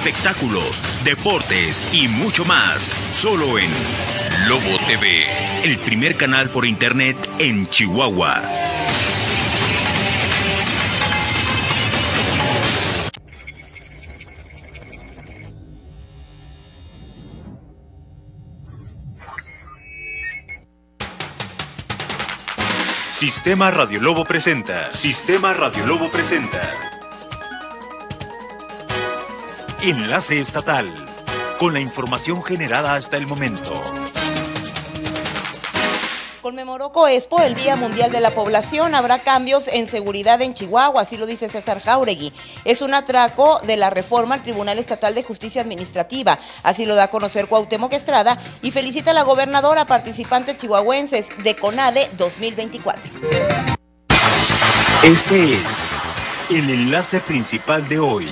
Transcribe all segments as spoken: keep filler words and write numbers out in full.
espectáculos, deportes y mucho más. Solo en Lobo T V, el primer canal por internet en Chihuahua. Sistema Radio Lobo presenta. Sistema Radio Lobo presenta. Enlace estatal, con la información generada hasta el momento. Conmemoró COESPO el Día Mundial de la Población. Habrá cambios en seguridad en Chihuahua, así lo dice César Jáuregui. Es un atraco de la reforma al Tribunal Estatal de Justicia Administrativa, así lo da a conocer Cuauhtémoc Estrada, y felicita a la gobernadora, participantes chihuahuenses de CONADE dos mil veinticuatro. Este es el enlace principal de hoy.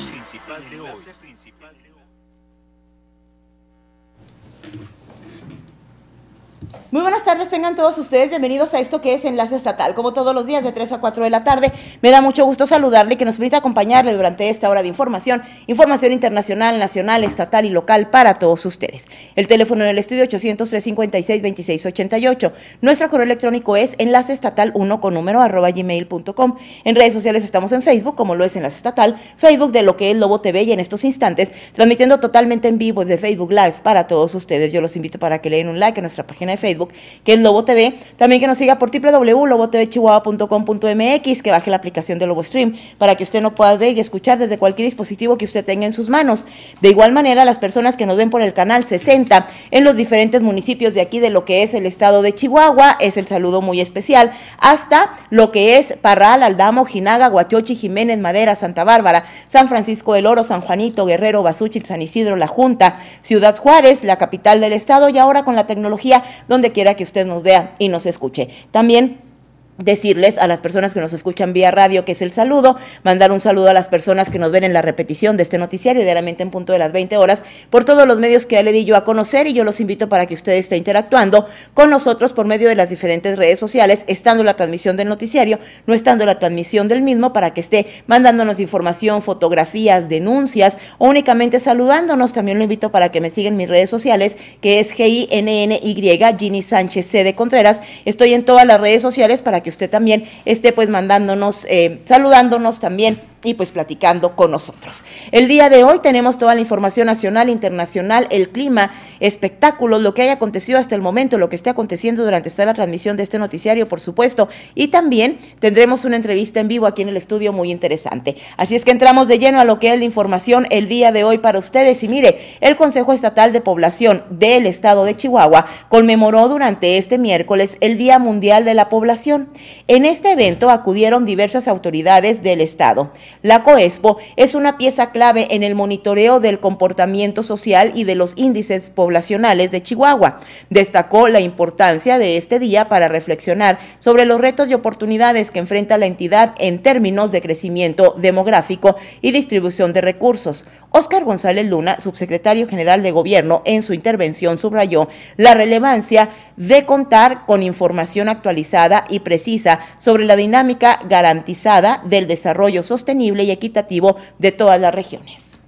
Muy buenas tardes, tengan todos ustedes bienvenidos a esto que es Enlace Estatal, como todos los días de tres a cuatro de la tarde. Me da mucho gusto saludarle y que nos permita acompañarle durante esta hora de información, información internacional, nacional, estatal y local para todos ustedes. El teléfono en el estudio ochocientos, trescientos cincuenta y seis, veintiséis ochenta y ocho. Nuestro correo electrónico es enlaceestatal uno con número arroba gmail punto com. En redes sociales estamos en Facebook, como lo es Enlace Estatal, Facebook de lo que es Lobo T V, y en estos instantes transmitiendo totalmente en vivo desde Facebook Live para todos ustedes. Yo los invito para que le den un like a nuestra página de Facebook, que es Lobo T V, también que nos siga por doble u doble u doble u punto lobo t v chihuahua punto com punto m x, que baje la aplicación de Lobo Stream para que usted no pueda ver y escuchar desde cualquier dispositivo que usted tenga en sus manos. De igual manera, las personas que nos ven por el canal sesenta en los diferentes municipios de aquí de lo que es el estado de Chihuahua, es el saludo muy especial, hasta lo que es Parral, Aldama, Ojinaga, Huachochi, Jiménez, Madera, Santa Bárbara, San Francisco del Oro, San Juanito, Guerrero, Basúchil, San Isidro, La Junta, Ciudad Juárez, la capital del estado, y ahora con la tecnología donde quiera que usted nos vea y nos escuche. También decirles a las personas que nos escuchan vía radio que es el saludo, mandar un saludo a las personas que nos ven en la repetición de este noticiario diariamente en punto de las veinte horas por todos los medios que ya le di yo a conocer, y yo los invito para que usted esté interactuando con nosotros por medio de las diferentes redes sociales, estando la transmisión del noticiario, no estando la transmisión del mismo, para que esté mandándonos información, fotografías, denuncias o únicamente saludándonos. También lo invito para que me sigan en mis redes sociales, que es G I N N Y, Ginny Sánchez C de Contreras. Estoy en todas las redes sociales para que usted también esté pues mandándonos, eh, saludándonos también y pues platicando con nosotros. El día de hoy tenemos toda la información nacional, internacional, el clima, espectáculos, lo que haya acontecido hasta el momento, lo que esté aconteciendo durante esta la transmisión de este noticiario, por supuesto, y también tendremos una entrevista en vivo aquí en el estudio muy interesante. Así es que entramos de lleno a lo que es la información el día de hoy para ustedes. Y mire, el Consejo Estatal de Población del Estado de Chihuahua conmemoró durante este miércoles el Día Mundial de la Población. En este evento acudieron diversas autoridades del Estado. La COESPO es una pieza clave en el monitoreo del comportamiento social y de los índices poblacionales de Chihuahua. Destacó la importancia de este día para reflexionar sobre los retos y oportunidades que enfrenta la entidad en términos de crecimiento demográfico y distribución de recursos. Óscar González Luna, subsecretario general de Gobierno, en su intervención subrayó la relevancia de contar con información actualizada y precisa sobre la dinámica garantizada del desarrollo sostenible y equitativo de todas las regiones.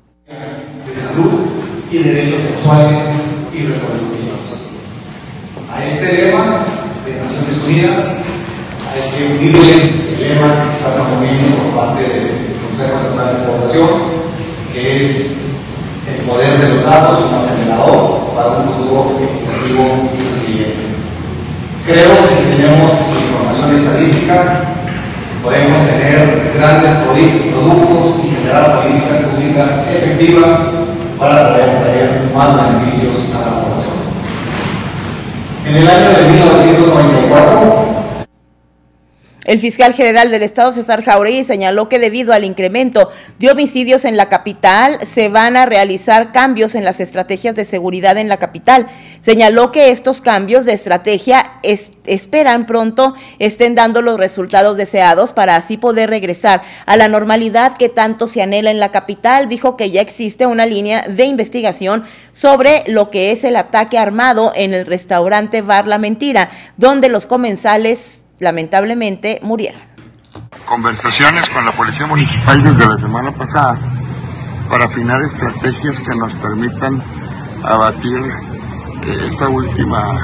De salud y derechos sexuales y reproductivos. A este lema de Naciones Unidas hay que unirle el lema que se está promoviendo por parte del Consejo Estatal de Población, que es el poder de los datos, un acelerador para un futuro equitativo y resiliente. Creo que si tenemos información estadística, podemos tener grandes productos y generar políticas públicas efectivas para poder traer más beneficios a la población. En el año de mil novecientos noventa y cuatro, el fiscal general del Estado, César Jáuregui, señaló que debido al incremento de homicidios en la capital, se van a realizar cambios en las estrategias de seguridad en la capital. Señaló que estos cambios de estrategia es, esperan pronto estén dando los resultados deseados para así poder regresar a la normalidad que tanto se anhela en la capital. Dijo que ya existe una línea de investigación sobre lo que es el ataque armado en el restaurante Bar La Mentira, donde los comensales lamentablemente murieron. Conversaciones con la Policía Municipal desde la semana pasada para afinar estrategias que nos permitan abatir eh, esta última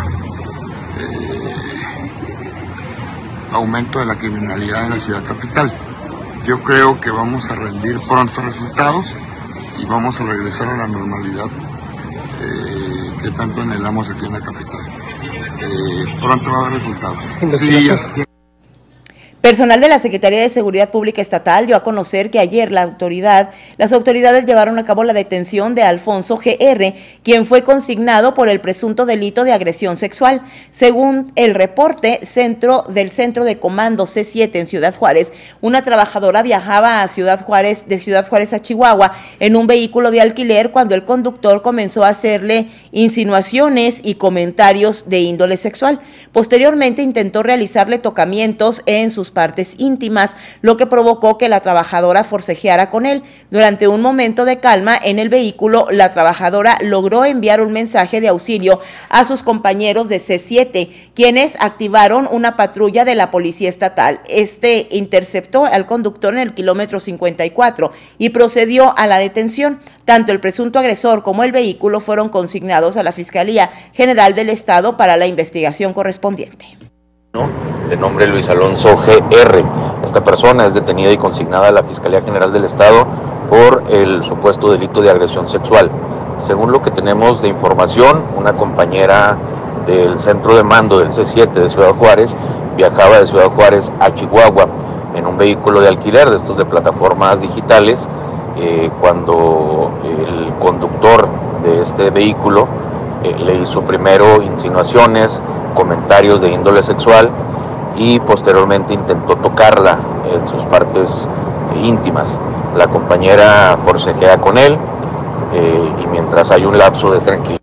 eh, aumento de la criminalidad en la ciudad capital. Yo creo que vamos a rendir pronto resultados y vamos a regresar a la normalidad eh, que tanto anhelamos aquí en la capital. Eh, pronto va a haber resultados. Sí, Personal de la Secretaría de Seguridad Pública Estatal dio a conocer que ayer la autoridad, las autoridades llevaron a cabo la detención de Alfonso G R, quien fue consignado por el presunto delito de agresión sexual. Según el reporte centro del Centro de Comando C siete en Ciudad Juárez, una trabajadora viajaba a Ciudad Juárez, de Ciudad Juárez a Chihuahua en un vehículo de alquiler cuando el conductor comenzó a hacerle insinuaciones y comentarios de índole sexual. Posteriormente intentó realizarle tocamientos en sus partes íntimas, lo que provocó que la trabajadora forcejeara con él. Durante un momento de calma en el vehículo, la trabajadora logró enviar un mensaje de auxilio a sus compañeros de C siete, quienes activaron una patrulla de la Policía Estatal. Este interceptó al conductor en el kilómetro cincuenta y cuatro y procedió a la detención. Tanto el presunto agresor como el vehículo fueron consignados a la Fiscalía General del Estado para la investigación correspondiente. De nombre Luis Alonso G R. Esta persona es detenida y consignada a la Fiscalía General del Estado por el supuesto delito de agresión sexual. Según lo que tenemos de información, una compañera del centro de mando del C siete de Ciudad Juárez viajaba de Ciudad Juárez a Chihuahua en un vehículo de alquiler de estos de plataformas digitales, eh, cuando el conductor de este vehículo eh, le hizo primero insinuaciones, comentarios de índole sexual y posteriormente intentó tocarla en sus partes íntimas. La compañera forcejea con él eh, y mientras hay un lapso de tranquilidad.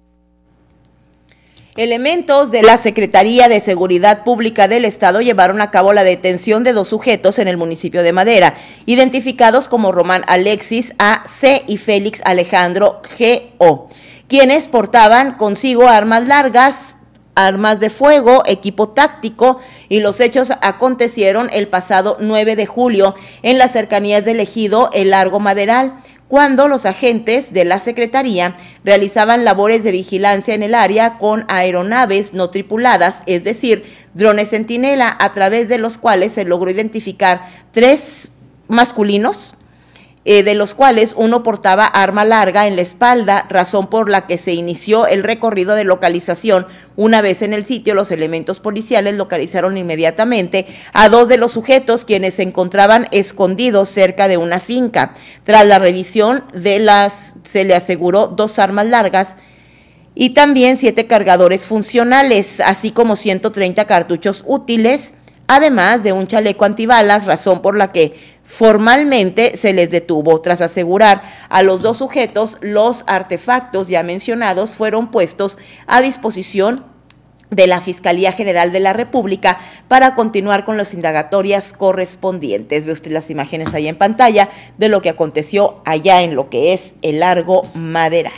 Elementos de la Secretaría de Seguridad Pública del Estado llevaron a cabo la detención de dos sujetos en el municipio de Madera, identificados como Román Alexis A C y Félix Alejandro G O, quienes portaban consigo armas largas, armas de fuego, equipo táctico, y los hechos acontecieron el pasado nueve de julio en las cercanías del ejido El Largo Maderal, cuando los agentes de la Secretaría realizaban labores de vigilancia en el área con aeronaves no tripuladas, es decir, drones centinela, a través de los cuales se logró identificar tres masculinos, Eh, de los cuales uno portaba arma larga en la espalda, razón por la que se inició el recorrido de localización. Una vez en el sitio, los elementos policiales localizaron inmediatamente a dos de los sujetos, quienes se encontraban escondidos cerca de una finca. Tras la revisión de las, se le aseguró dos armas largas y también siete cargadores funcionales, así como ciento treinta cartuchos útiles, además de un chaleco antibalas, razón por la que formalmente se les detuvo. Tras asegurar a los dos sujetos, los artefactos ya mencionados fueron puestos a disposición de la Fiscalía General de la República para continuar con las indagatorias correspondientes. Ve usted las imágenes ahí en pantalla de lo que aconteció allá en lo que es el Largo Maderal.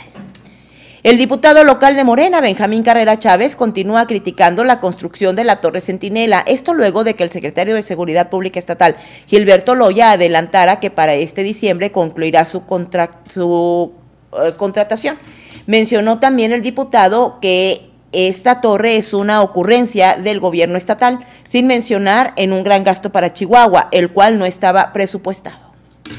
El diputado local de Morena, Benjamín Carrera Chávez, continúa criticando la construcción de la Torre Centinela, esto luego de que el secretario de Seguridad Pública Estatal, Gilberto Loya, adelantara que para este diciembre concluirá su, contra, su uh, contratación. Mencionó también el diputado que esta torre es una ocurrencia del gobierno estatal, sin mencionar en un gran gasto para Chihuahua, el cual no estaba presupuestado.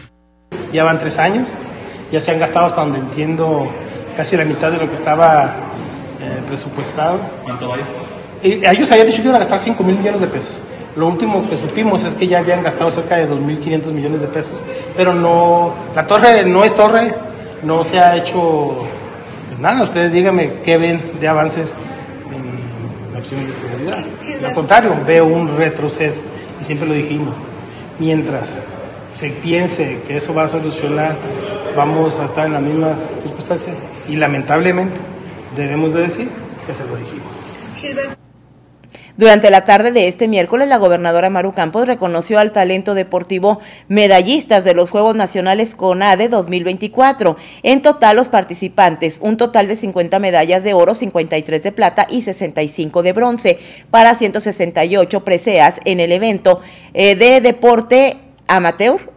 Ya van tres años, ya se han gastado, hasta donde entiendo, casi la mitad de lo que estaba eh, presupuestado. ¿Cuánto vale? Eh, ellos habían dicho que iban a gastar cinco mil millones de pesos. Lo último que supimos es que ya habían gastado cerca de dos mil quinientos millones de pesos. Pero no, la torre no es torre, no se ha hecho pues nada. Ustedes díganme qué ven de avances en la opción de seguridad. Al contrario, veo un retroceso, y siempre lo dijimos. Mientras se piense que eso va a solucionar, vamos a estar en las mismas circunstancias, y lamentablemente debemos de decir que se lo dijimos. Durante la tarde de este miércoles, la gobernadora Maru Campos reconoció al talento deportivo medallistas de los Juegos Nacionales CONADE dos mil veinticuatro. En total, los participantes, un total de cincuenta medallas de oro, cincuenta y tres de plata y sesenta y cinco de bronce, para ciento sesenta y ocho preseas en el evento eh, de deporte amateur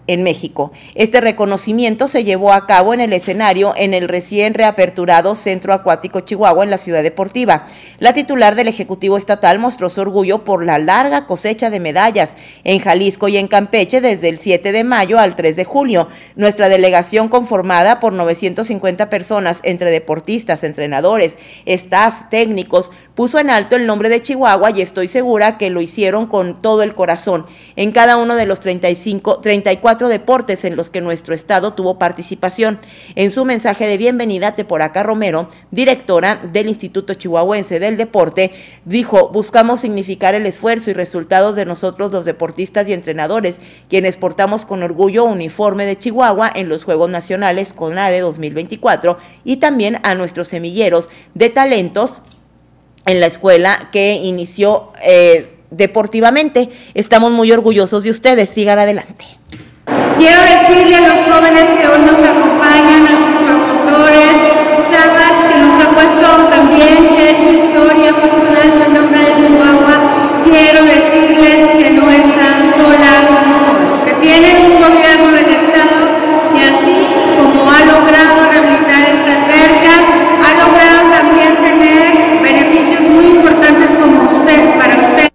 en México. Este reconocimiento se llevó a cabo en el escenario en el recién reaperturado Centro Acuático Chihuahua en la Ciudad Deportiva. La titular del Ejecutivo Estatal mostró su orgullo por la larga cosecha de medallas en Jalisco y en Campeche desde el siete de mayo al tres de julio. Nuestra delegación, conformada por novecientas cincuenta personas entre deportistas, entrenadores, staff, técnicos, puso en alto el nombre de Chihuahua y estoy segura que lo hicieron con todo el corazón en cada uno de los treinta y cinco, treinta y cuatro deportes en los que nuestro estado tuvo participación. En su mensaje de bienvenida, Teporaca Romero, directora del Instituto Chihuahuense del Deporte, dijo: buscamos significar el esfuerzo y resultados de nosotros los deportistas y entrenadores, quienes portamos con orgullo uniforme de Chihuahua en los Juegos Nacionales CONADE dos mil veinticuatro y también a nuestros semilleros de talentos en la escuela que inició eh, deportivamente. Estamos muy orgullosos de ustedes, sigan adelante. Quiero decirle a los jóvenes que hoy nos acompañan, a sus promotores, Savage, que nos ha puesto también, que ha hecho historia personal con el nombre de Chihuahua, quiero decirles que no están solas ni solos, que tienen un gobierno del estado que así como ha logrado rehabilitar esta alberca, ha logrado también tener beneficios muy importantes como usted, para usted.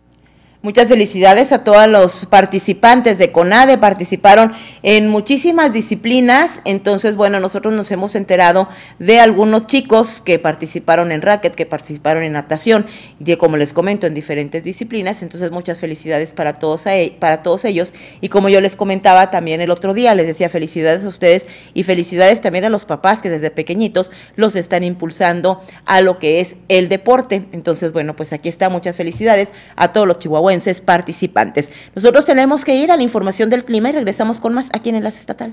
Muchas felicidades a todos los participantes de CONADE, participaron en muchísimas disciplinas. Entonces, bueno, nosotros nos hemos enterado de algunos chicos que participaron en racket, que participaron en natación, y de, como les comento, en diferentes disciplinas. Entonces, muchas felicidades para todos, a, para todos ellos, y como yo les comentaba también el otro día, les decía felicidades a ustedes y felicidades también a los papás que desde pequeñitos los están impulsando a lo que es el deporte. Entonces, bueno, pues aquí está, muchas felicidades a todos los chihuahuenses participantes. Nosotros tenemos que ir a la información del clima y regresamos con más aquí en Enlace Estatal.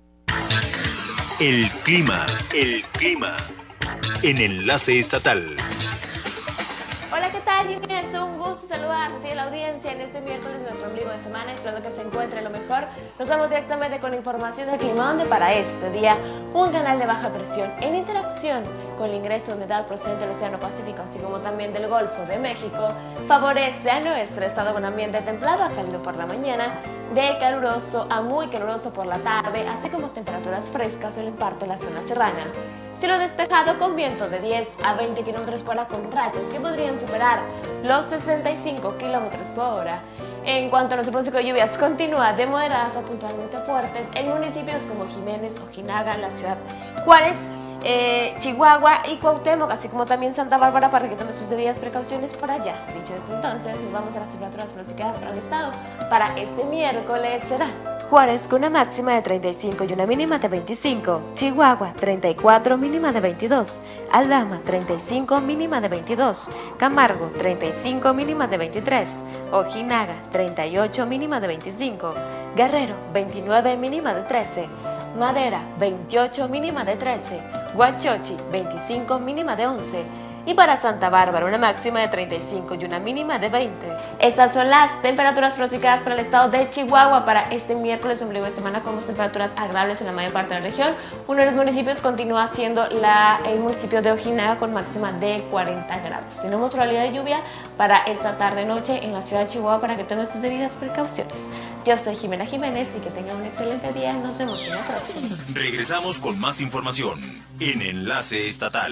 El clima, el clima en Enlace Estatal. Hola, ¿qué tal? Es un gusto saludarte a la audiencia en este miércoles de nuestro ombligo de semana, esperando que se encuentre lo mejor. Nos vamos directamente con la información del clima, donde para este día un canal de baja presión en interacción con el ingreso de humedad procedente del Océano Pacífico, así como también del Golfo de México, favorece a nuestro estado con ambiente templado a cálido por la mañana, de caluroso a muy caluroso por la tarde, así como temperaturas frescas en parte de la zona serrana. Cielo despejado con viento de diez a veinte kilómetros por hora con rachas que podrían superar los sesenta y cinco kilómetros por hora. En cuanto a nuestro pronóstico de lluvias, continúa de moderadas a puntualmente fuertes en municipios como Jiménez, Ojinaga, la ciudad Juárez, eh, Chihuahua y Cuauhtémoc, así como también Santa Bárbara, para que tome sus debidas precauciones por allá. Dicho esto, entonces, nos vamos a las temperaturas pronosticadas para el estado. Para este miércoles serán: Juárez con una máxima de treinta y cinco y una mínima de veinticinco, Chihuahua treinta y cuatro, mínima de veintidós, Aldama treinta y cinco, mínima de veintidós, Camargo treinta y cinco, mínima de veintitrés, Ojinaga treinta y ocho, mínima de veinticinco, Guerrero veintinueve, mínima de trece, Madera veintiocho, mínima de trece, Huachochi veinticinco, mínima de once, y para Santa Bárbara una máxima de treinta y cinco y una mínima de veinte. Estas son las temperaturas pronosticadas para el estado de Chihuahua para este miércoles ombligo de semana, con temperaturas agradables en la mayor parte de la región. Uno de los municipios continúa siendo la, el municipio de Ojinaga con máxima de cuarenta grados. Tenemos probabilidad de lluvia para esta tarde-noche en la ciudad de Chihuahua, para que tengan sus debidas precauciones. Yo soy Jimena Jiménez y que tengan un excelente día. Nos vemos en la próxima. Regresamos con más información en Enlace Estatal.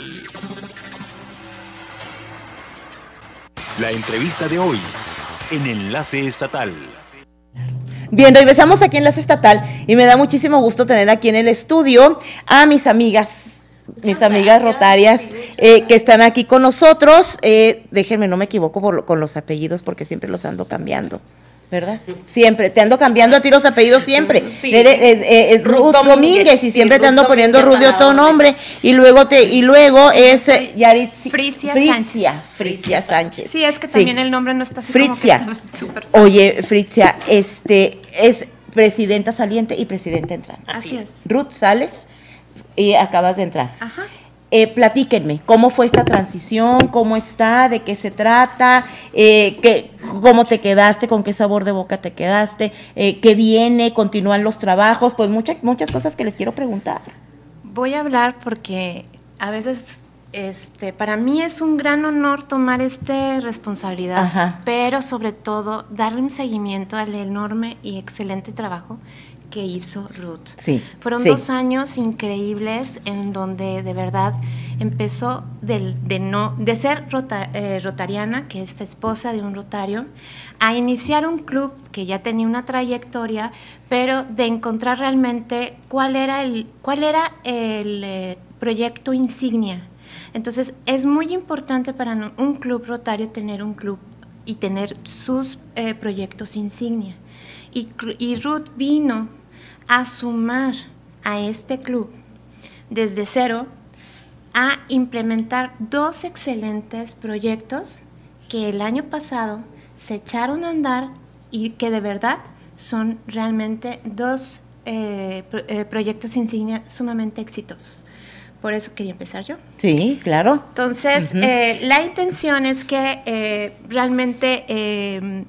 La entrevista de hoy en Enlace Estatal. Bien, regresamos aquí en Enlace Estatal y me da muchísimo gusto tener aquí en el estudio a mis amigas, Muchas mis amigas gracias, rotarias eh, que están aquí con nosotros. Eh, déjenme, no me equivoco por, con los apellidos porque siempre los ando cambiando, ¿verdad? Siempre, te ando cambiando a ti los apellidos siempre. Sí. Eres, eh, eh, Ruth, Ruth Domínguez, Domínguez y siempre sí, te ando Ruth poniendo Ruth de otro nombre. Y luego te y luego es eh, Yaritzi, Fricia, Fricia Sánchez. Fricia Sánchez. Sí, es que también sí. El nombre no está así Fricia. Como que super Oye, Fricia, este es presidenta saliente y presidenta entrante. Así es. Ruth sales y acabas de entrar. Ajá. Eh, platíquenme, ¿cómo fue esta transición? ¿Cómo está? ¿De qué se trata? Eh, ¿qué, ¿Cómo te quedaste? ¿Con qué sabor de boca te quedaste? Eh, ¿Qué viene? ¿Continúan los trabajos? Pues muchas, muchas cosas que les quiero preguntar. Voy a hablar porque a veces este, para mí es un gran honor tomar esta responsabilidad, Ajá. pero sobre todo darle un seguimiento al enorme y excelente trabajo que hizo Ruth. Sí, Fueron sí. dos años increíbles en donde de verdad empezó del, de, no, de ser rota, eh, rotariana, que es esposa de un rotario, a iniciar un club que ya tenía una trayectoria, pero de encontrar realmente cuál era el, cuál era el eh, proyecto insignia. Entonces, es muy importante para un club rotario tener un club y tener sus eh, proyectos insignia. Y, y Ruth vino a sumar a este club desde cero a implementar dos excelentes proyectos que el año pasado se echaron a andar y que de verdad son realmente dos eh, pro, eh, proyectos insignia sumamente exitosos. Por eso quería empezar yo. Sí, claro. Entonces, uh-huh. eh, la intención es que eh, realmente eh,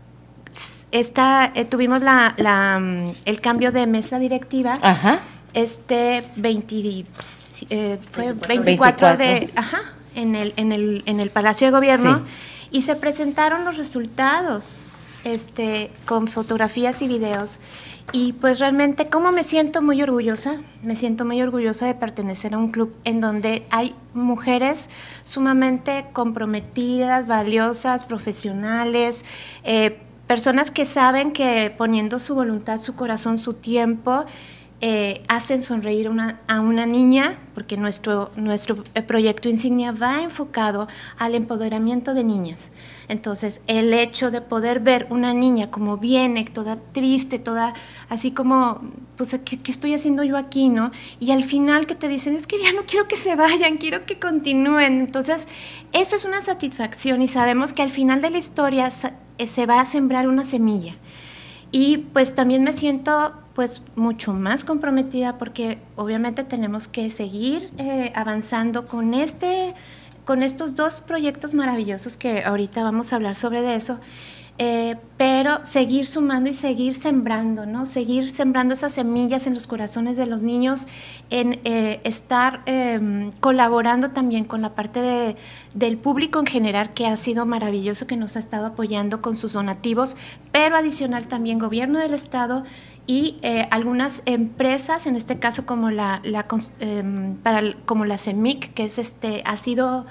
esta, eh, tuvimos la, la, el cambio de mesa directiva. Ajá. Este veinte, eh, fue veinticuatro de, ajá, en el, en el, en el Palacio de Gobierno, sí. Y se presentaron los resultados, este, con fotografías y videos. Y pues realmente, como me siento muy orgullosa, me siento muy orgullosa de pertenecer a un club en donde hay mujeres sumamente comprometidas, valiosas, profesionales, eh, personas que saben que poniendo su voluntad, su corazón, su tiempo, eh, hacen sonreír una, a una niña, porque nuestro, nuestro proyecto insignia va enfocado al empoderamiento de niñas. Entonces, el hecho de poder ver una niña como viene, toda triste, toda así como, pues, ¿qué, qué estoy haciendo yo aquí, no? Y al final que te dicen, es que ya no quiero que se vayan, quiero que continúen. Entonces, eso es una satisfacción y sabemos que al final de la historia se va a sembrar una semilla. Y pues también me siento pues mucho más comprometida porque obviamente tenemos que seguir eh, avanzando con este, con estos dos proyectos maravillosos que ahorita vamos a hablar sobre de eso, eh, pero seguir sumando y seguir sembrando, ¿no? Seguir sembrando esas semillas en los corazones de los niños, en eh, estar eh, colaborando también con la parte de, del público en general, que ha sido maravilloso, que nos ha estado apoyando con sus donativos, pero adicional también gobierno del estado y eh, algunas empresas, en este caso como la, la eh, para como la CEMIC, que es este ha sido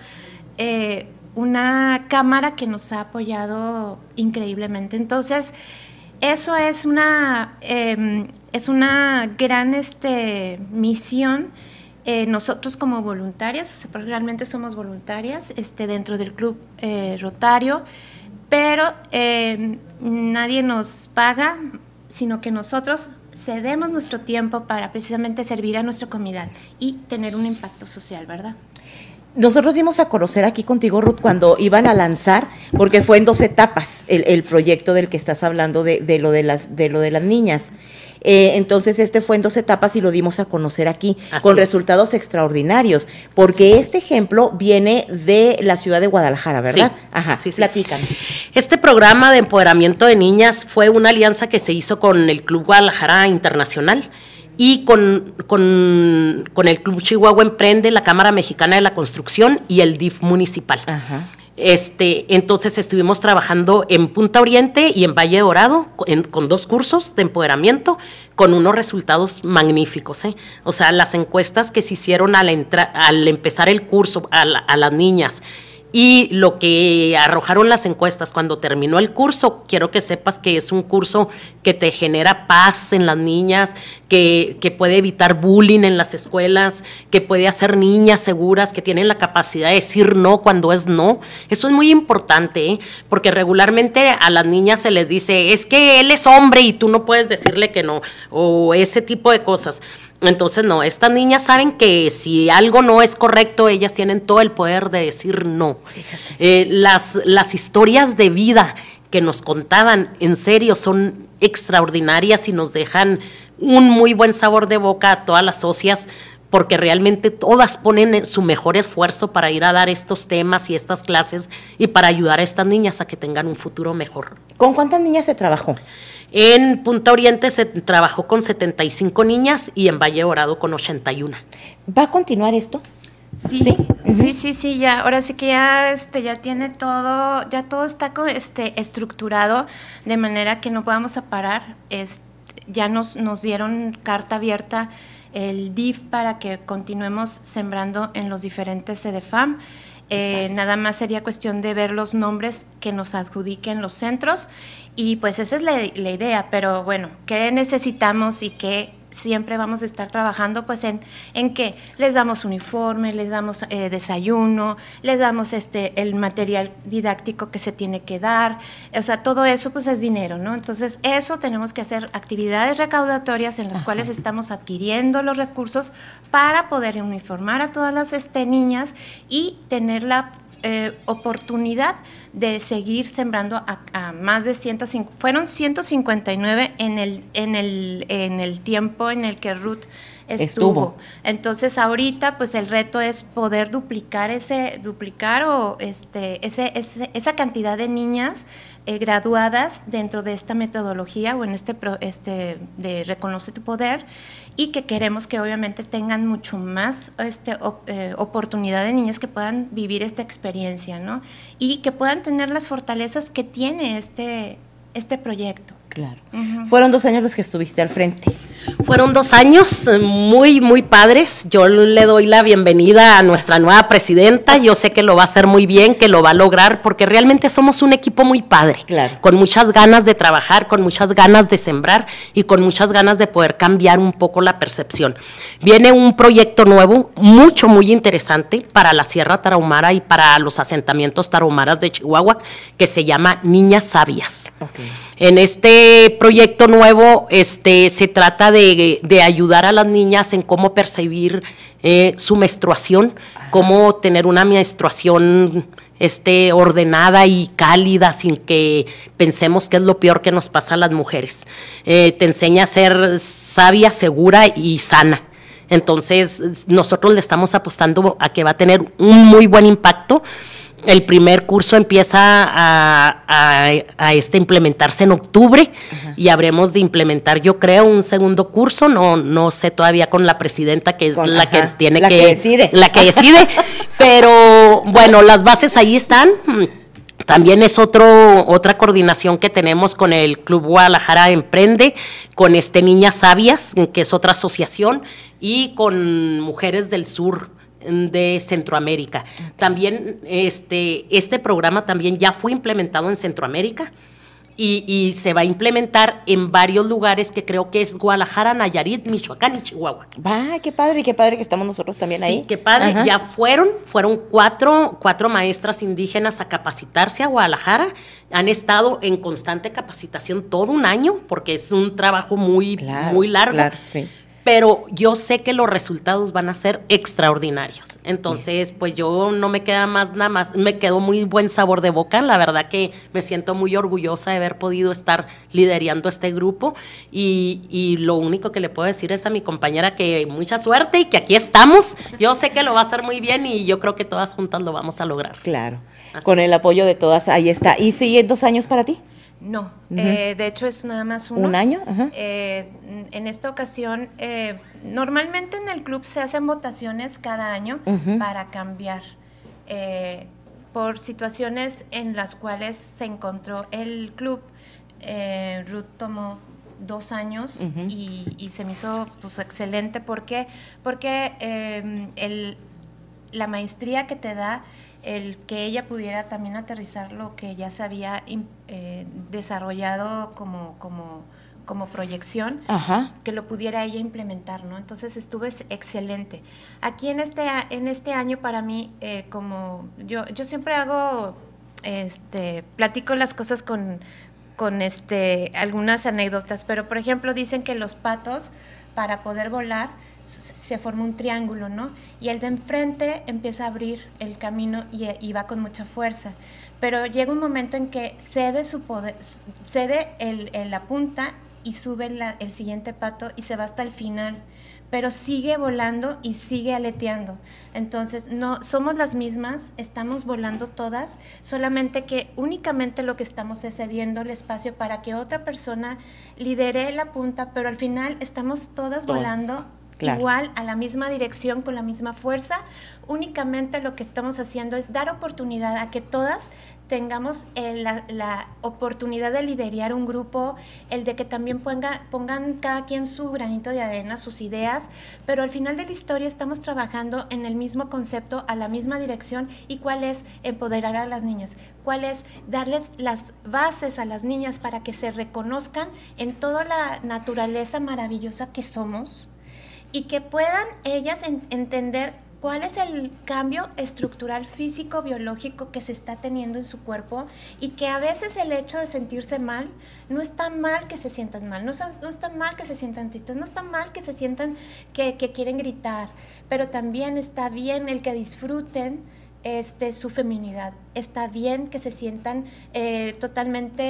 eh, una cámara que nos ha apoyado increíblemente. Entonces, eso es una eh, es una gran este misión. Eh, nosotros como voluntarias, o sea, realmente somos voluntarias este, dentro del Club eh, Rotario, pero eh, nadie nos paga, sino que nosotros cedemos nuestro tiempo para precisamente servir a nuestra comunidad y tener un impacto social, ¿verdad? Nosotros dimos a conocer aquí contigo, Ruth, cuando iban a lanzar, porque fue en dos etapas el, el proyecto del que estás hablando, de, de, lo, de, las, de lo de las niñas. Eh, entonces, este fue en dos etapas y lo dimos a conocer aquí, Así con es. resultados extraordinarios, porque este ejemplo viene de la ciudad de Guadalajara, ¿verdad? Sí. Ajá, sí, sí. Platícanos. Este programa de empoderamiento de niñas fue una alianza que se hizo con el Club Guadalajara Internacional y con, con, con el Club Chihuahua Emprende, la Cámara Mexicana de la Construcción y el D I F municipal. Ajá. Este, entonces estuvimos trabajando en Punta Oriente y en Valle Dorado en, con dos cursos de empoderamiento con unos resultados magníficos, ¿eh? O sea, las encuestas que se hicieron al, entra, al empezar el curso a, la, a las niñas y lo que arrojaron las encuestas cuando terminó el curso, quiero que sepas que es un curso que te genera paz en las niñas, que, que puede evitar bullying en las escuelas, que puede hacer niñas seguras, que tienen la capacidad de decir no cuando es no. Eso es muy importante, ¿eh? Porque regularmente a las niñas se les dice, es que él es hombre y tú no puedes decirle que no, o ese tipo de cosas. Entonces, no, estas niñas saben que si algo no es correcto, ellas tienen todo el poder de decir no. Eh, las, las historias de vida que nos contaban, en serio, son extraordinarias y nos dejan un muy buen sabor de boca a todas las socias, porque realmente todas ponen su mejor esfuerzo para ir a dar estos temas y estas clases y para ayudar a estas niñas a que tengan un futuro mejor. ¿Con cuántas niñas se trabajó? En Punta Oriente se trabajó con setenta y cinco niñas y en Valle Dorado con ochenta y una. ¿Va a continuar esto? Sí, sí, uh-huh. sí, sí, sí, ya, ahora sí que ya, este, ya tiene todo, ya todo está este, estructurado de manera que no podamos parar, este, ya nos, nos dieron carta abierta el D I F para que continuemos sembrando en los diferentes CEDEFAM. Eh, nada más sería cuestión de ver los nombres que nos adjudiquen los centros y pues esa es la, la idea, pero bueno, ¿qué necesitamos y qué siempre vamos a estar trabajando? Pues en, en que les damos uniforme, les damos eh, desayuno, les damos este el material didáctico que se tiene que dar, o sea, todo eso pues es dinero, ¿no? Entonces eso tenemos que hacer actividades recaudatorias en las Ajá. cuales estamos adquiriendo los recursos para poder uniformar a todas las este, niñas y tener la Eh, oportunidad de seguir sembrando a, a más de ciento cincuenta, fueron ciento cincuenta y nueve en el, en el, en el tiempo en el que Ruth estuvo. estuvo. Entonces ahorita pues el reto es poder duplicar ese, duplicar o este, ese, ese, esa cantidad de niñas eh, graduadas dentro de esta metodología o en este, pro, este de Reconoce tu Poder, y que queremos que obviamente tengan mucho más este, op, eh, oportunidad de niñas que puedan vivir esta experiencia, ¿no? Y que puedan tener las fortalezas que tiene este, este proyecto. Claro. Uh-huh. Fueron dos años los que estuviste al frente. Fueron dos años muy, muy padres. Yo le doy la bienvenida a nuestra nueva presidenta. Yo sé que lo va a hacer muy bien, que lo va a lograr, porque realmente somos un equipo muy padre, claro. con muchas ganas de trabajar, con muchas ganas de sembrar y con muchas ganas de poder cambiar un poco la percepción. Viene un proyecto nuevo, mucho, muy interesante para la Sierra Tarahumara y para los asentamientos tarahumaras de Chihuahua, que se llama Niñas Sabias. Okay. En este proyecto nuevo este, se trata de, de ayudar a las niñas en cómo percibir eh, su menstruación, Ajá. cómo tener una menstruación este, ordenada y cálida sin que pensemos que es lo peor que nos pasa a las mujeres. Eh, te enseña a ser sabia, segura y sana. Entonces, nosotros le estamos apostando a que va a tener un muy buen impacto. El primer curso empieza a, a, a este implementarse en octubre Ajá. y habremos de implementar, yo creo, un segundo curso, no no sé todavía con la presidenta, que es con, la ajá, que tiene la que, que decide, la que decide, pero bueno, las bases ahí están. También es otro otra coordinación que tenemos con el Club Guadalajara Emprende, con este Niñas Sabias, que es otra asociación, y con Mujeres del Sur de Centroamérica. Okay. También este, este programa también ya fue implementado en Centroamérica y, y se va a implementar en varios lugares, que creo que es Guadalajara, Nayarit, Michoacán y Chihuahua. ¡Ah, qué padre, qué padre que estamos nosotros también ahí! Sí, qué padre. Ajá. Ya fueron, fueron cuatro, cuatro maestras indígenas a capacitarse a Guadalajara. Han estado en constante capacitación todo un año, porque es un trabajo muy, claro, muy largo. Claro, sí. Pero yo sé que los resultados van a ser extraordinarios. Entonces, pues yo no me queda más, nada más, me quedó muy buen sabor de boca. La verdad que me siento muy orgullosa de haber podido estar liderando este grupo. Y, y lo único que le puedo decir es a mi compañera que mucha suerte y que aquí estamos. Yo sé que lo va a hacer muy bien y yo creo que todas juntas lo vamos a lograr. Claro, Así con es. el apoyo de todas, ahí está. ¿Y siguen dos años para ti? No, uh-huh. eh, de hecho es nada más uno. ¿Un año? Uh-huh. Eh, en esta ocasión, eh, normalmente en el club se hacen votaciones cada año uh-huh. para cambiar eh, por situaciones en las cuales se encontró el club. Eh, Ruth tomó dos años uh-huh. y, y se me hizo pues excelente. ¿Por qué? Porque eh, el, la maestría que te da, el que ella pudiera también aterrizar lo que ya se había eh, desarrollado como, como, como proyección, Ajá. que lo pudiera ella implementar, ¿no? Entonces estuvo excelente. Aquí en este, en este año para mí, eh, como yo, yo siempre hago, este, platico las cosas con, con este, algunas anécdotas, pero por ejemplo dicen que los patos, para poder volar, se forma un triángulo, ¿no? Y el de enfrente empieza a abrir el camino y, y va con mucha fuerza. Pero llega un momento en que cede su poder, cede el, el, la punta y sube la, el siguiente pato y se va hasta el final. Pero sigue volando y sigue aleteando. Entonces, no somos las mismas, estamos volando todas, solamente que únicamente lo que estamos es cediendo el espacio para que otra persona lidere la punta, pero al final estamos todas, todas. volando claro. igual, a la misma dirección, con la misma fuerza. Únicamente lo que estamos haciendo es dar oportunidad a que todas tengamos eh, la, la oportunidad de liderar un grupo, el de que también ponga, pongan cada quien su granito de arena, sus ideas, pero al final de la historia estamos trabajando en el mismo concepto, a la misma dirección, y cuál es empoderar a las niñas, cuál es darles las bases a las niñas para que se reconozcan en toda la naturaleza maravillosa que somos y que puedan ellas en, entender cuál es el cambio estructural físico, biológico que se está teniendo en su cuerpo, y que a veces el hecho de sentirse mal, no está mal que se sientan mal, no, no está mal que se sientan tristes, no está mal que se sientan que, que quieren gritar, pero también está bien el que disfruten este, su feminidad, está bien que se sientan eh, totalmente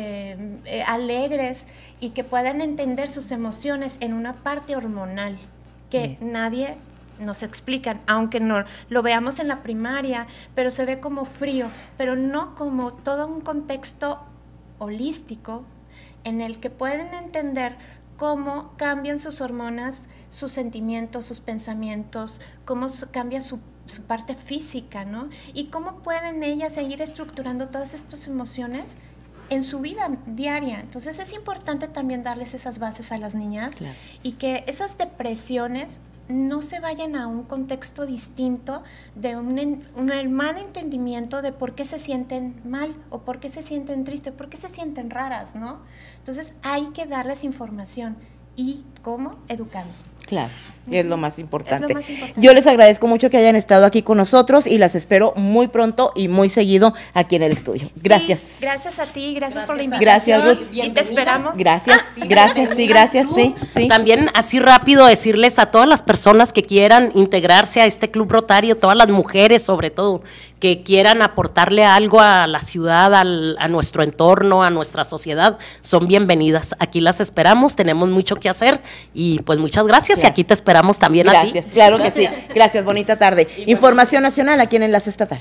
eh, eh, alegres y que puedan entender sus emociones en una parte hormonal que mm. nadie nos explican, aunque no lo veamos en la primaria, pero se ve como frío, pero no como todo un contexto holístico en el que pueden entender cómo cambian sus hormonas, sus sentimientos, sus pensamientos, cómo cambia su, su parte física, ¿no? Y cómo pueden ellas seguir estructurando todas estas emociones en su vida diaria. Entonces es importante también darles esas bases a las niñas, claro. y que esas depresiones no se vayan a un contexto distinto de un, un mal entendimiento de por qué se sienten mal o por qué se sienten tristes, por qué se sienten raras, ¿no? Entonces hay que darles información. ¿Y cómo? Educando. Claro, es lo más importante. Es lo más importante. Yo les agradezco mucho que hayan estado aquí con nosotros y las espero muy pronto y muy seguido aquí en el estudio. Gracias. Sí, gracias a ti, gracias, gracias por la invitación. Gracias, Ruth. Y te esperamos. Gracias, ah, gracias, sí, gracias, sí, sí. También así rápido decirles a todas las personas que quieran integrarse a este Club Rotario, todas las mujeres sobre todo, que quieran aportarle algo a la ciudad, al, a nuestro entorno, a nuestra sociedad, son bienvenidas. Aquí las esperamos, tenemos mucho que hacer y pues muchas gracias. Claro. Y aquí te esperamos también gracias, a ti. Gracias, claro que sí. Gracias, bonita tarde. Información nacional aquí en Enlace Estatal.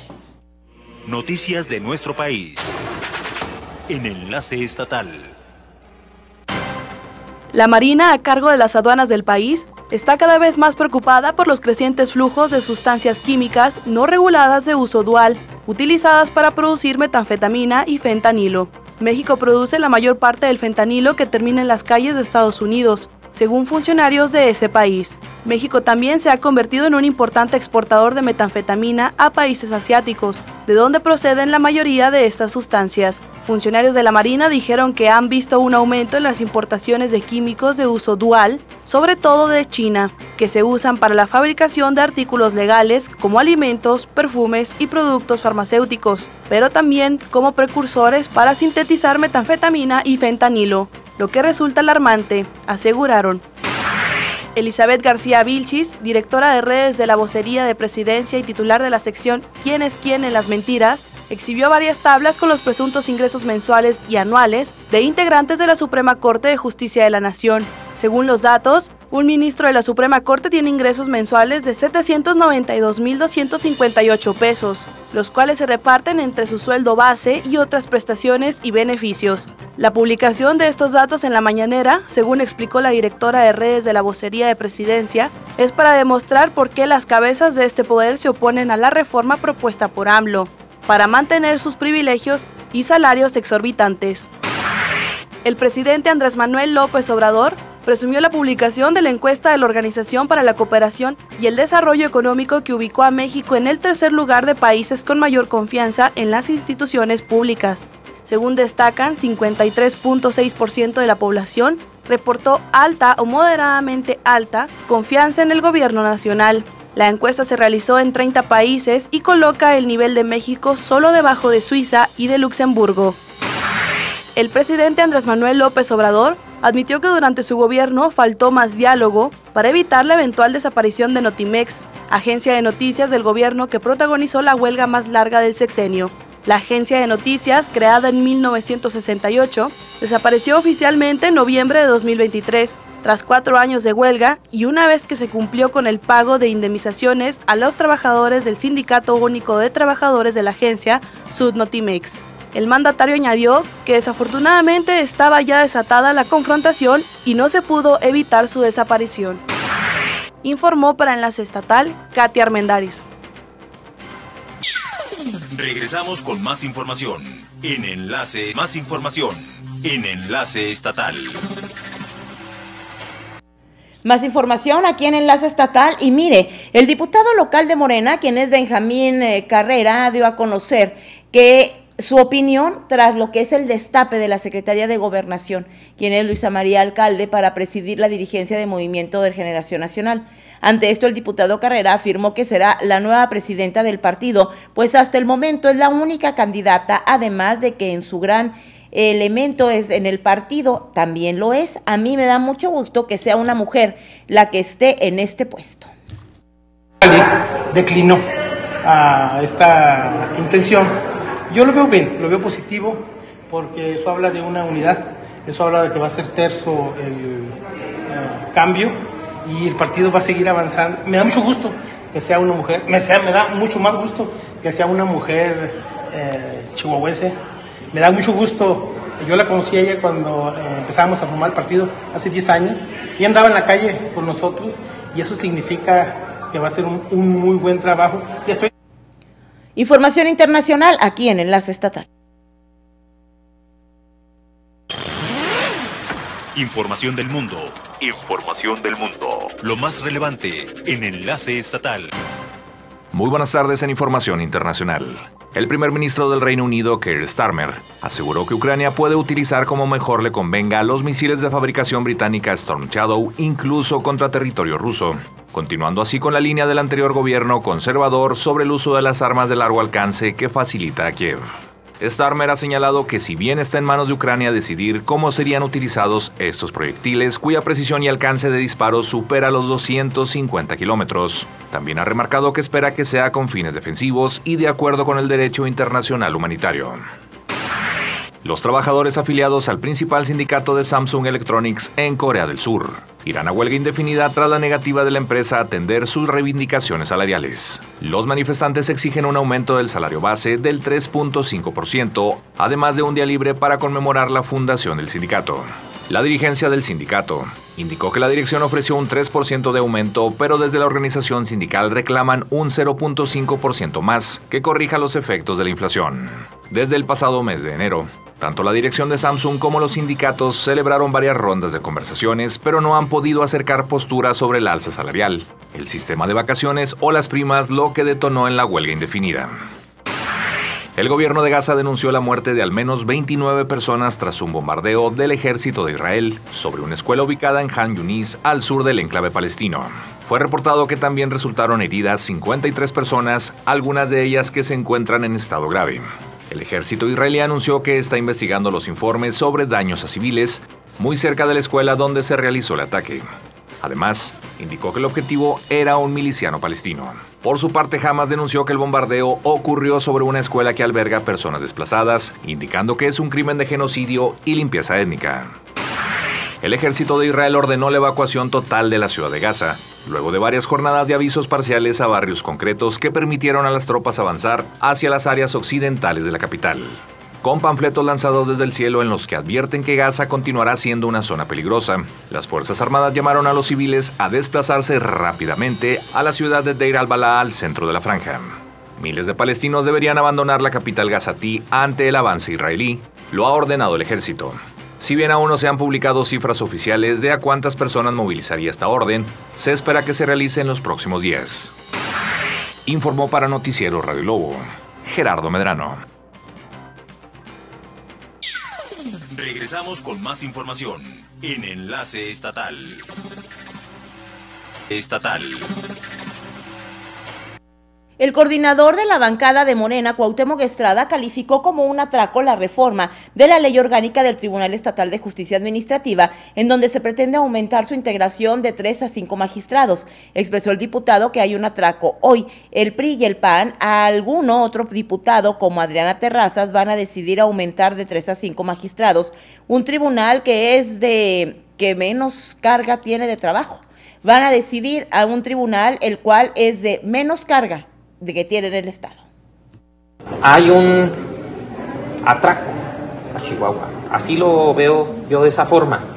Noticias de nuestro país en Enlace Estatal. La Marina, a cargo de las aduanas del país, está cada vez más preocupada por los crecientes flujos de sustancias químicas no reguladas de uso dual, utilizadas para producir metanfetamina y fentanilo. México produce la mayor parte del fentanilo que termina en las calles de Estados Unidos, según funcionarios de ese país. México también se ha convertido en un importante exportador de metanfetamina a países asiáticos, de donde proceden la mayoría de estas sustancias. Funcionarios de la Marina dijeron que han visto un aumento en las importaciones de químicos de uso dual, sobre todo de China, que se usan para la fabricación de artículos legales como alimentos, perfumes y productos farmacéuticos, pero también como precursores para sintetizar metanfetamina y fentanilo, lo que resulta alarmante, aseguraron. Elizabeth García Vilchis, directora de redes de la Vocería de Presidencia y titular de la sección ¿Quién es quién en las mentiras?, exhibió varias tablas con los presuntos ingresos mensuales y anuales de integrantes de la Suprema Corte de Justicia de la Nación. Según los datos, un ministro de la Suprema Corte tiene ingresos mensuales de setecientos noventa y dos mil doscientos cincuenta y ocho pesos, los cuales se reparten entre su sueldo base y otras prestaciones y beneficios. La publicación de estos datos en la mañanera, según explicó la directora de redes de la Vocería de Presidencia, es para demostrar por qué las cabezas de este poder se oponen a la reforma propuesta por AMLO, para mantener sus privilegios y salarios exorbitantes. El presidente Andrés Manuel López Obrador presumió la publicación de la encuesta de la Organización para la Cooperación y el Desarrollo Económico que ubicó a México en el tercer lugar de países con mayor confianza en las instituciones públicas. Según destacan, cincuenta y tres punto seis por ciento de la población reportó alta o moderadamente alta confianza en el gobierno nacional. La encuesta se realizó en treinta países y coloca el nivel de México solo debajo de Suiza y de Luxemburgo. El presidente Andrés Manuel López Obrador admitió que durante su gobierno faltó más diálogo para evitar la eventual desaparición de Notimex, agencia de noticias del gobierno que protagonizó la huelga más larga del sexenio. La agencia de noticias, creada en mil novecientos sesenta y ocho, desapareció oficialmente en noviembre de dos mil veintitrés, tras cuatro años de huelga y una vez que se cumplió con el pago de indemnizaciones a los trabajadores del Sindicato Único de Trabajadores de la agencia, Sudnotimex. El mandatario añadió que desafortunadamente estaba ya desatada la confrontación y no se pudo evitar su desaparición. informó para Enlace Estatal Katia Armendáriz. Regresamos con más información en Enlace, más información en Enlace Estatal. Más información aquí en Enlace Estatal y mire, el diputado local de Morena, quien es Benjamín eh, Carrera, dio a conocer que su opinión tras lo que es el destape de la Secretaría de Gobernación, quien es Luisa María Alcalde, para presidir la dirigencia de Movimiento de Regeneración Nacional. Ante esto, el diputado Carrera afirmó que será la nueva presidenta del partido, pues hasta el momento es la única candidata, además de que en su gran elemento es en el partido, también lo es. A mí me da mucho gusto que sea una mujer la que esté en este puesto. Declinó a esta intención. Yo lo veo bien, lo veo positivo, porque eso habla de una unidad, eso habla de que va a ser terso el uh, cambio y el partido va a seguir avanzando. Me da mucho gusto que sea una mujer, me, sea, me da mucho más gusto que sea una mujer eh, chihuahuense. Me da mucho gusto, yo la conocí a ella cuando eh, empezamos a formar el partido hace diez años, y andaba en la calle con nosotros, y eso significa que va a ser un, un muy buen trabajo. Y estoy... Información internacional aquí en Enlace Estatal. Información del mundo, información del mundo, lo más relevante en Enlace Estatal. Muy buenas tardes en Información Internacional. El primer ministro del Reino Unido, Keir Starmer, aseguró que Ucrania puede utilizar como mejor le convenga los misiles de fabricación británica Storm Shadow, incluso contra territorio ruso, continuando así con la línea del anterior gobierno conservador sobre el uso de las armas de largo alcance que facilita a Kiev. Starmer ha señalado que si bien está en manos de Ucrania decidir cómo serían utilizados estos proyectiles, cuya precisión y alcance de disparo supera los doscientos cincuenta kilómetros, también ha remarcado que espera que sea con fines defensivos y de acuerdo con el derecho internacional humanitario. Los trabajadores afiliados al principal sindicato de Samsung Electronics en Corea del Sur irán a huelga indefinida tras la negativa de la empresa a atender sus reivindicaciones salariales. Los manifestantes exigen un aumento del salario base del tres punto cinco por ciento, además de un día libre para conmemorar la fundación del sindicato. La dirigencia del sindicato indicó que la dirección ofreció un tres por ciento de aumento, pero desde la organización sindical reclaman un cero punto cinco por ciento más que corrija los efectos de la inflación. Desde el pasado mes de enero, tanto la dirección de Samsung como los sindicatos celebraron varias rondas de conversaciones, pero no han podido acercar posturas sobre el alza salarial, el sistema de vacaciones o las primas, lo que detonó en la huelga indefinida. El gobierno de Gaza denunció la muerte de al menos veintinueve personas tras un bombardeo del ejército de Israel sobre una escuela ubicada en Han Yunis, al sur del enclave palestino. Fue reportado que también resultaron heridas cincuenta y tres personas, algunas de ellas que se encuentran en estado grave. El ejército israelí anunció que está investigando los informes sobre daños a civiles muy cerca de la escuela donde se realizó el ataque. Además, indicó que el objetivo era un miliciano palestino. Por su parte, Hamas denunció que el bombardeo ocurrió sobre una escuela que alberga personas desplazadas, indicando que es un crimen de genocidio y limpieza étnica. El ejército de Israel ordenó la evacuación total de la ciudad de Gaza, luego de varias jornadas de avisos parciales a barrios concretos que permitieron a las tropas avanzar hacia las áreas occidentales de la capital, con panfletos lanzados desde el cielo en los que advierten que Gaza continuará siendo una zona peligrosa. Las Fuerzas Armadas llamaron a los civiles a desplazarse rápidamente a la ciudad de Deir al-Balá, al centro de la franja. Miles de palestinos deberían abandonar la capital gazatí ante el avance israelí, lo ha ordenado el ejército. Si bien aún no se han publicado cifras oficiales de a cuántas personas movilizaría esta orden, se espera que se realice en los próximos días. Informó para Noticiero Radio Lobo, Gerardo Medrano. Regresamos con más información en Enlace Estatal. Estatal. El coordinador de la bancada de Morena, Cuauhtémoc Estrada, calificó como un atraco la reforma de la Ley Orgánica del Tribunal Estatal de Justicia Administrativa, en donde se pretende aumentar su integración de tres a cinco magistrados. Expresó el diputado que hay un atraco. Hoy, el P R I y el P A N, a alguno otro diputado como Adriana Terrazas, van a decidir aumentar de tres a cinco magistrados, un tribunal que es de que menos carga tiene de trabajo. Van a decidir a un tribunal el cual es de menos carga de que tiene en el Estado. Hay un atraco a Chihuahua, así lo veo yo de esa forma.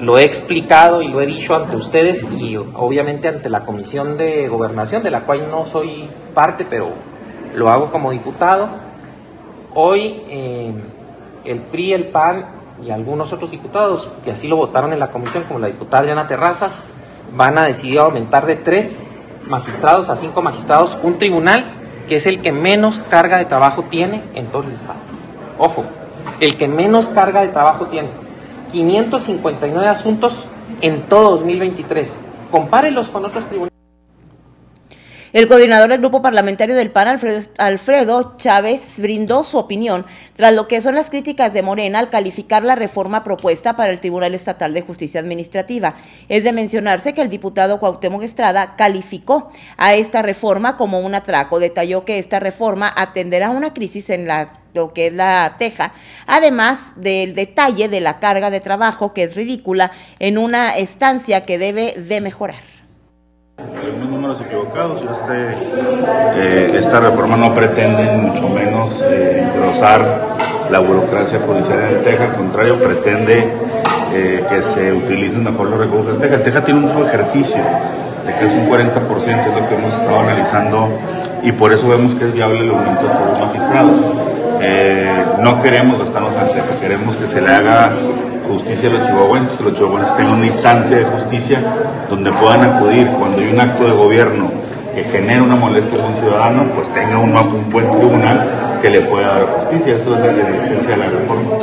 lo he explicado y lo he dicho ante ustedes y obviamente ante la Comisión de Gobernación, de la cual no soy parte, pero lo hago como diputado. Hoy eh, el P R I, el P A N y algunos otros diputados que así lo votaron en la comisión, como la diputada Adriana Terrazas, van a decidir aumentar de tres magistrados a cinco magistrados un tribunal que es el que menos carga de trabajo tiene en todo el estado. Ojo, el que menos carga de trabajo tiene. quinientos cincuenta y nueve asuntos en todo dos mil veintitrés. Compárenlos con otros tribunales. El coordinador del grupo parlamentario del P A N, Alfredo, Alfredo Chávez, brindó su opinión tras lo que son las críticas de Morena al calificar la reforma propuesta para el Tribunal Estatal de Justicia Administrativa. Es de mencionarse que el diputado Cuauhtémoc Estrada calificó a esta reforma como un atraco. Detalló que esta reforma atenderá una crisis en la lo que es la teja, además del detalle de la carga de trabajo que es ridícula en una estancia que debe de mejorar. Algunos números equivocados. Este, eh, esta reforma no pretende, mucho menos, eh, engrosar la burocracia judicial en el Teja. Al contrario, pretende eh, que se utilicen mejor los recursos del Teja. El Teja tiene un nuevo ejercicio de casi un cuarenta por ciento, es lo que hemos estado analizando, y por eso vemos que es viable el aumento de todos los magistrados. Eh, no queremos gastarnos en el Teja, queremos que se le haga justicia a los chihuahuenses, que los chihuahuenses tengan una instancia de justicia donde puedan acudir cuando hay un acto de gobierno que genere una molestia a un ciudadano, pues tenga un, un buen tribunal que le pueda dar justicia. Eso es la esencia de la reforma.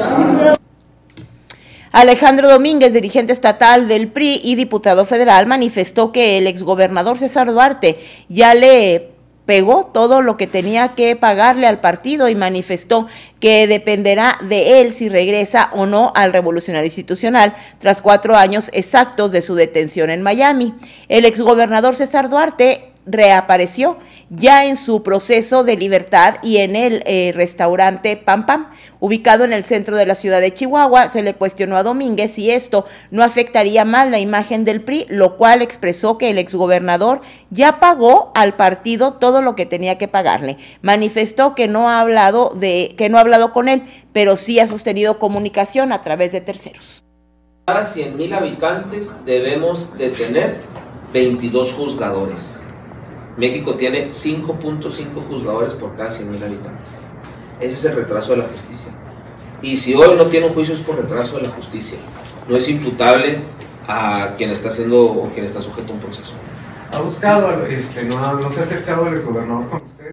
Alejandro Domínguez, dirigente estatal del P R I y diputado federal, manifestó que el exgobernador César Duarte ya le pegó todo lo que tenía que pagarle al partido y manifestó que dependerá de él si regresa o no al Revolucionario Institucional tras cuatro años exactos de su detención en Miami. El exgobernador César Duarte reapareció ya en su proceso de libertad y en el eh, restaurante Pam Pam, ubicado en el centro de la ciudad de Chihuahua. Se le cuestionó a Domínguez si esto no afectaría más la imagen del P R I, lo cual expresó que el exgobernador ya pagó al partido todo lo que tenía que pagarle. Manifestó que no ha hablado de, que no ha hablado con él, pero sí ha sostenido comunicación a través de terceros. Cada cien mil habitantes debemos de tener veintidós juzgadores. México tiene cinco punto cinco juzgadores por cada cien mil habitantes. Ese es el retraso de la justicia. Y si hoy no tiene un juicio es por retraso de la justicia. No es imputable a quien está haciendo o quien está sujeto a un proceso. ¿Ha buscado, este, no, no se ha acercado el gobernador con usted?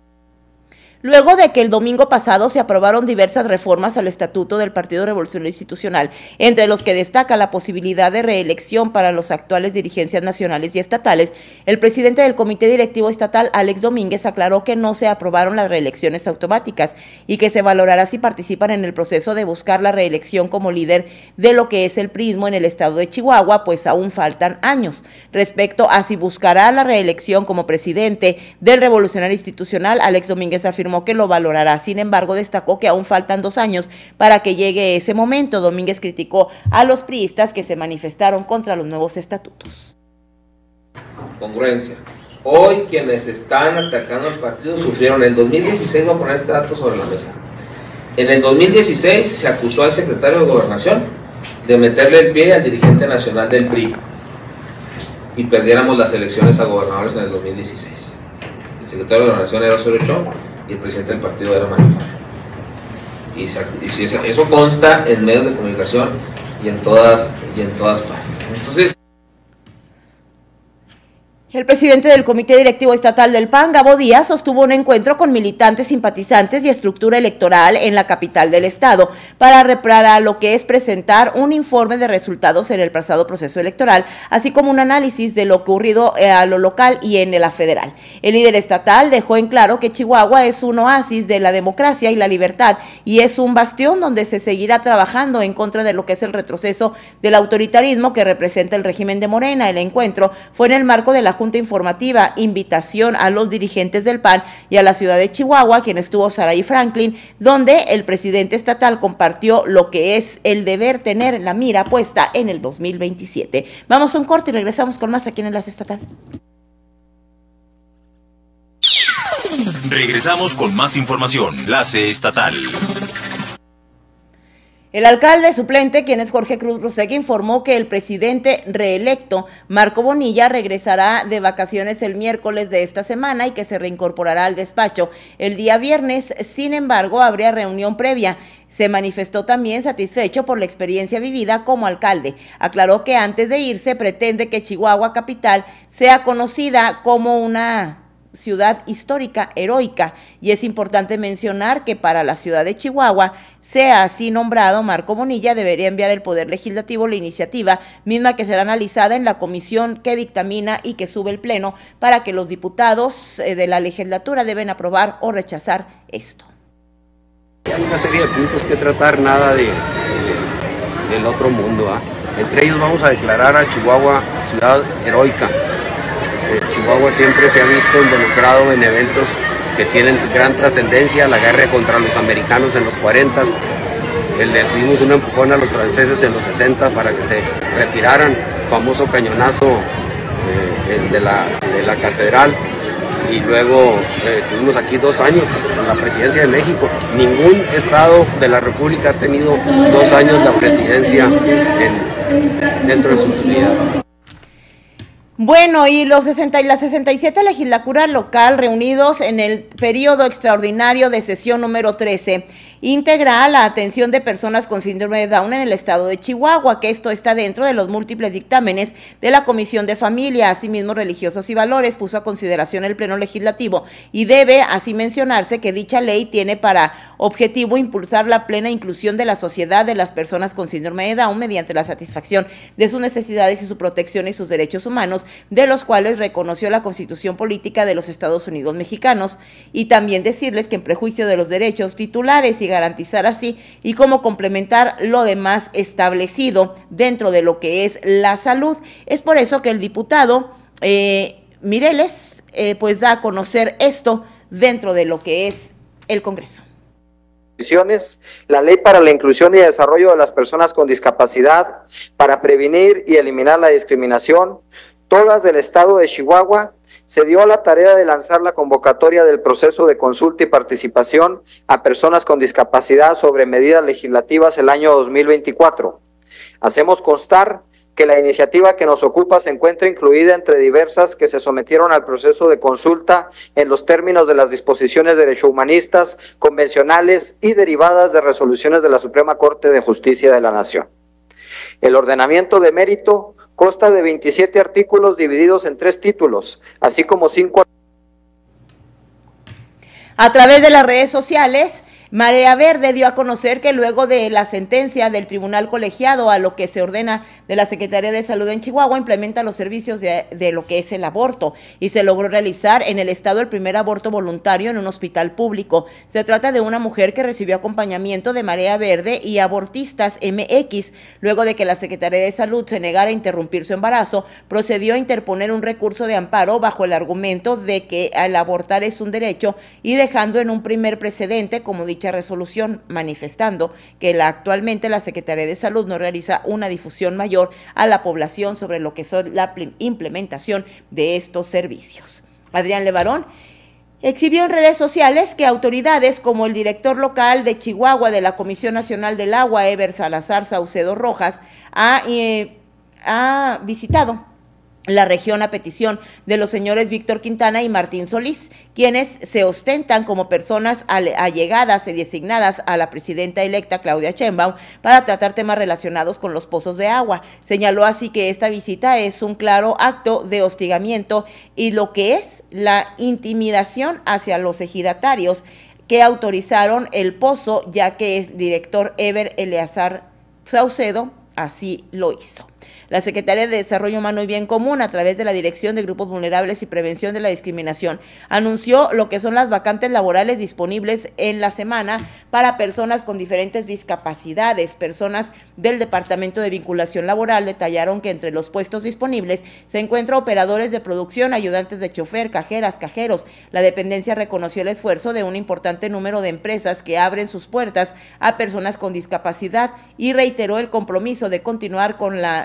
Luego de que el domingo pasado se aprobaron diversas reformas al Estatuto del Partido Revolucionario Institucional, entre los que destaca la posibilidad de reelección para los actuales dirigencias nacionales y estatales, el presidente del Comité Directivo Estatal, Alex Domínguez, aclaró que no se aprobaron las reelecciones automáticas y que se valorará si participan en el proceso de buscar la reelección como líder de lo que es el prismo en el estado de Chihuahua, pues aún faltan años. Respecto a si buscará la reelección como presidente del Revolucionario Institucional, Alex Domínguez afirmó que lo valorará. Sin embargo, destacó que aún faltan dos años para que llegue ese momento. Domínguez criticó a los priistas que se manifestaron contra los nuevos estatutos. Congruencia. Hoy quienes están atacando al partido sufrieron. En el dos mil dieciséis, voy a poner este dato sobre la mesa. En el dos mil dieciséis se acusó al secretario de Gobernación de meterle el pie al dirigente nacional del P R I y perdiéramos las elecciones a gobernadores en el dos mil dieciséis. El secretario de Gobernación era Osorio Chong y el presidente del partido era Manifar. Y, se, y si eso, eso consta en medios de comunicación y en todas, y en todas partes. Entonces, el presidente del Comité Directivo Estatal del P A N, Gabo Díaz, sostuvo un encuentro con militantes, simpatizantes y estructura electoral en la capital del estado para reparar lo que es presentar un informe de resultados en el pasado proceso electoral, así como un análisis de lo ocurrido a lo local y en la federal. El líder estatal dejó en claro que Chihuahua es un oasis de la democracia y la libertad y es un bastión donde se seguirá trabajando en contra de lo que es el retroceso del autoritarismo que representa el régimen de Morena. El encuentro fue en el marco de la Junta informativa, invitación a los dirigentes del P A N y a la ciudad de Chihuahua, quien estuvo Saraí Franklin, donde el presidente estatal compartió lo que es el deber tener la mira puesta en el dos mil veintisiete. Vamos a un corte y regresamos con más aquí en Enlace Estatal. Regresamos con más información. Enlace Estatal. El alcalde suplente, quien es Jorge Cruz Rosegui, informó que el presidente reelecto, Marco Bonilla, regresará de vacaciones el miércoles de esta semana y que se reincorporará al despacho el día viernes. Sin embargo, habría reunión previa. Se manifestó también satisfecho por la experiencia vivida como alcalde. Aclaró que antes de irse pretende que Chihuahua capital sea conocida como una ciudad histórica, heroica, y es importante mencionar que para la ciudad de Chihuahua, sea así nombrado, Marco Bonilla debería enviar al Poder Legislativo la iniciativa, misma que será analizada en la comisión que dictamina y que sube el Pleno para que los diputados de la legislatura deben aprobar o rechazar esto. Hay una serie de puntos que tratar, nada de, de del otro mundo, ¿eh? Entre ellos vamos a declarar a Chihuahua ciudad heroica. Eh, Chihuahua siempre se ha visto involucrado en eventos que tienen gran trascendencia, la guerra contra los americanos en los cuarenta, el les dimos un empujón a los franceses en los sesenta para que se retiraran, famoso cañonazo eh, de, la, de la catedral, y luego eh, tuvimos aquí dos años en la presidencia de México. Ningún estado de la República ha tenido dos años la presidencia en, dentro de sus unidades. Bueno, y los sesenta y la sesenta y siete legislatura local reunidos en el periodo extraordinario de sesión número trece, integra la atención de personas con síndrome de Down en el estado de Chihuahua, que esto está dentro de los múltiples dictámenes de la Comisión de Familia. Asimismo, Religiosos y Valores puso a consideración el Pleno Legislativo y debe así mencionarse que dicha ley tiene para objetivo impulsar la plena inclusión de la sociedad de las personas con síndrome de Down mediante la satisfacción de sus necesidades y su protección y sus derechos humanos, de los cuales reconoció la Constitución Política de los Estados Unidos Mexicanos, y también decirles que en prejuicio de los derechos titulares y garantizar así y cómo complementar lo demás establecido dentro de lo que es la salud. Es por eso que el diputado eh, Mireles eh, pues da a conocer esto dentro de lo que es el Congreso. La Ley para la Inclusión y Desarrollo de las Personas con Discapacidad, para prevenir y eliminar la discriminación, todas del estado de Chihuahua, se dio a la tarea de lanzar la convocatoria del proceso de consulta y participación a personas con discapacidad sobre medidas legislativas el año dos mil veinticuatro. Hacemos constar que la iniciativa que nos ocupa se encuentra incluida entre diversas que se sometieron al proceso de consulta en los términos de las disposiciones derechohumanistas, convencionales y derivadas de resoluciones de la Suprema Corte de Justicia de la Nación. El ordenamiento de mérito consta de veintisiete artículos divididos en tres títulos, así como cinco. A través de las redes sociales, Marea Verde dio a conocer que luego de la sentencia del Tribunal Colegiado a lo que se ordena de la Secretaría de Salud en Chihuahua, implementa los servicios de, de lo que es el aborto, y se logró realizar en el estado el primer aborto voluntario en un hospital público. Se trata de una mujer que recibió acompañamiento de Marea Verde y Abortistas M X. Luego de que la Secretaría de Salud se negara a interrumpir su embarazo, procedió a interponer un recurso de amparo bajo el argumento de que el abortar es un derecho, y dejando en un primer precedente como dicha resolución, manifestando que la, actualmente la Secretaría de Salud no realiza una difusión mayor a la población sobre lo que es la implementación de estos servicios. Adrián Levarón exhibió en redes sociales que autoridades como el director local de Chihuahua de la Comisión Nacional del Agua, Eber Salazar Saucedo Rojas, ha, eh, ha visitado la región a petición de los señores Víctor Quintana y Martín Solís, quienes se ostentan como personas allegadas y designadas a la presidenta electa Claudia Sheinbaum para tratar temas relacionados con los pozos de agua. Señaló así que esta visita es un claro acto de hostigamiento y lo que es la intimidación hacia los ejidatarios que autorizaron el pozo, ya que el director Eber Eleazar Saucedo así lo hizo. La Secretaría de Desarrollo Humano y Bien Común, a través de la Dirección de Grupos Vulnerables y Prevención de la Discriminación, anunció lo que son las vacantes laborales disponibles en la semana para personas con diferentes discapacidades. Personas del Departamento de Vinculación Laboral detallaron que entre los puestos disponibles se encuentran operadores de producción, ayudantes de chofer, cajeras, cajeros. La dependencia reconoció el esfuerzo de un importante número de empresas que abren sus puertas a personas con discapacidad y reiteró el compromiso de continuar con la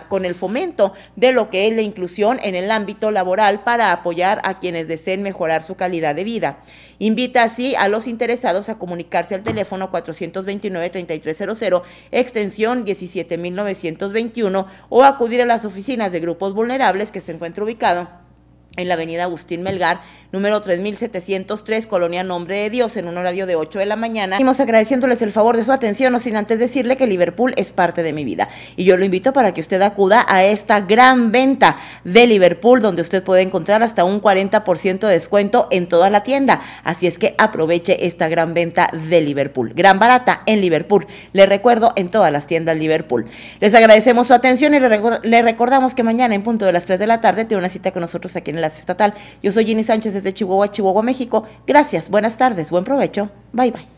la, con el fomento de lo que es la inclusión en el ámbito laboral para apoyar a quienes deseen mejorar su calidad de vida. Invita así a los interesados a comunicarse al teléfono cuatrocientos veintinueve, treinta y tres cero cero, extensión diecisiete mil novecientos veintiuno, o acudir a las oficinas de grupos vulnerables que se encuentra ubicado en la avenida Agustín Melgar, número tres mil setecientos tres, Colonia Nombre de Dios, en un horario de ocho de la mañana. Seguimos agradeciéndoles el favor de su atención, no sin antes decirle que Liverpool es parte de mi vida. Y yo lo invito para que usted acuda a esta gran venta de Liverpool, donde usted puede encontrar hasta un cuarenta por ciento de descuento en toda la tienda. Así es que aproveche esta gran venta de Liverpool. Gran barata en Liverpool. Le recuerdo, en todas las tiendas Liverpool. Les agradecemos su atención y le, record le recordamos que mañana en punto de las tres de la tarde tiene una cita con nosotros aquí en Enlace Estatal. Yo soy Jenny Sánchez desde Chihuahua, Chihuahua, México. Gracias, buenas tardes, buen provecho. Bye, bye.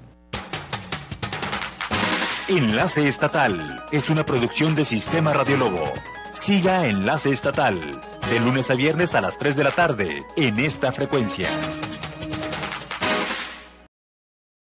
Enlace Estatal es una producción de Sistema Radio Lobo. Siga Enlace Estatal de lunes a viernes a las tres de la tarde en esta frecuencia.